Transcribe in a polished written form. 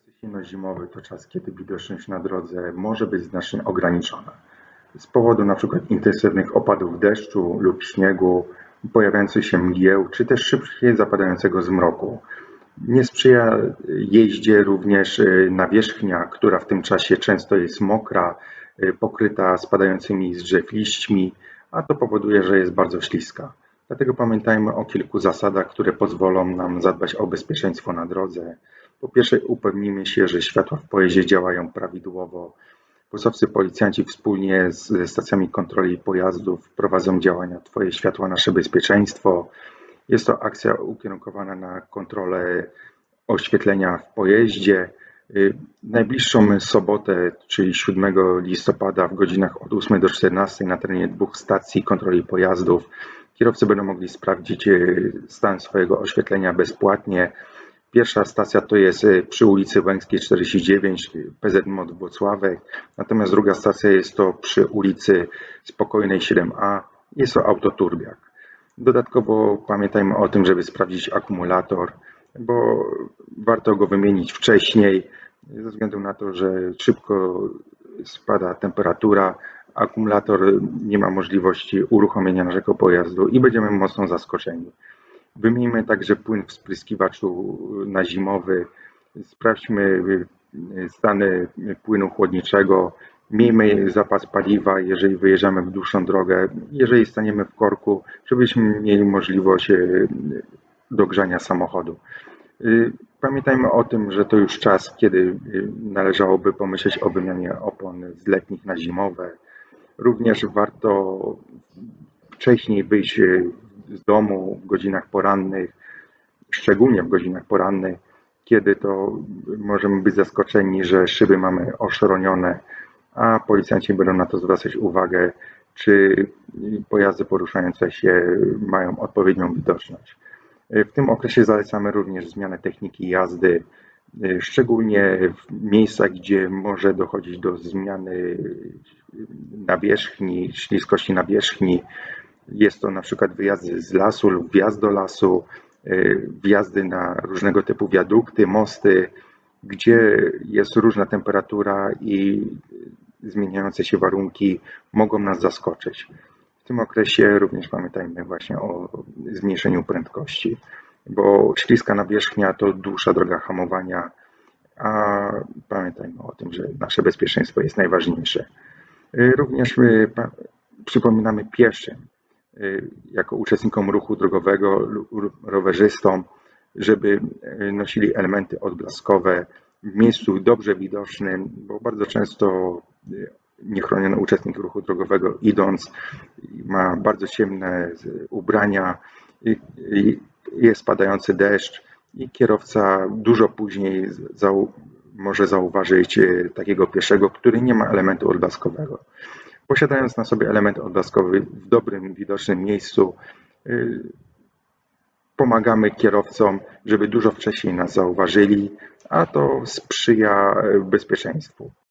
Okres jesienno-zimowy to czas, kiedy widoczność na drodze może być znacznie ograniczona. Z powodu np. intensywnych opadów deszczu lub śniegu, pojawiających się mgieł, czy też szybciej zapadającego zmroku. Nie sprzyja jeździe również nawierzchnia, która w tym czasie często jest mokra, pokryta spadającymi z drzew liśćmi, a to powoduje, że jest bardzo śliska. Dlatego pamiętajmy o kilku zasadach, które pozwolą nam zadbać o bezpieczeństwo na drodze. Po pierwsze, upewnijmy się, że światła w pojeździe działają prawidłowo. Kłosowscy policjanci wspólnie z stacjami kontroli pojazdów prowadzą działania Twoje światła, nasze bezpieczeństwo. Jest to akcja ukierunkowana na kontrolę oświetlenia w pojeździe. Najbliższą sobotę, czyli 7 listopada w godzinach od 8 do 14 na terenie 2 stacji kontroli pojazdów kierowcy będą mogli sprawdzić stan swojego oświetlenia bezpłatnie. Pierwsza stacja to jest przy ulicy Łęckiej 49, PZMOD Włocławek, natomiast druga stacja jest to przy ulicy Spokojnej 7A, jest to Autoturbiak. Dodatkowo pamiętajmy o tym, żeby sprawdzić akumulator, bo warto go wymienić wcześniej, ze względu na to, że szybko spada temperatura, akumulator nie ma możliwości uruchomienia naszego pojazdu i będziemy mocno zaskoczeni. Wymieńmy także płyn w spryskiwaczu na zimowy, sprawdźmy stany płynu chłodniczego, miejmy zapas paliwa, jeżeli wyjeżdżamy w dłuższą drogę, jeżeli staniemy w korku, żebyśmy mieli możliwość dogrzania samochodu. Pamiętajmy o tym, że to już czas, kiedy należałoby pomyśleć o wymianie opon z letnich na zimowe. Również warto wcześniej wyjść z domu w godzinach porannych, szczególnie w godzinach porannych, kiedy to możemy być zaskoczeni, że szyby mamy oszronione, a policjanci będą na to zwracać uwagę, czy pojazdy poruszające się mają odpowiednią widoczność. W tym okresie zalecamy również zmianę techniki jazdy, szczególnie w miejscach, gdzie może dochodzić do zmiany nawierzchni, śliskości nawierzchni. Jest to na przykład wyjazdy z lasu lub wjazd do lasu, wjazdy na różnego typu wiadukty, mosty, gdzie jest różna temperatura i zmieniające się warunki mogą nas zaskoczyć. W tym okresie również pamiętajmy właśnie o zmniejszeniu prędkości, bo śliska nawierzchnia to dłuższa droga hamowania, a pamiętajmy o tym, że nasze bezpieczeństwo jest najważniejsze. Również przypominamy pieszym, jako uczestnikom ruchu drogowego lub rowerzystom, żeby nosili elementy odblaskowe w miejscu dobrze widocznym, bo bardzo często niechroniony uczestnik ruchu drogowego idąc ma bardzo ciemne ubrania, jest padający deszcz i kierowca dużo później może zauważyć takiego pieszego, który nie ma elementu odblaskowego. Posiadając na sobie element odblaskowy w dobrym, widocznym miejscu, pomagamy kierowcom, żeby dużo wcześniej nas zauważyli, a to sprzyja bezpieczeństwu.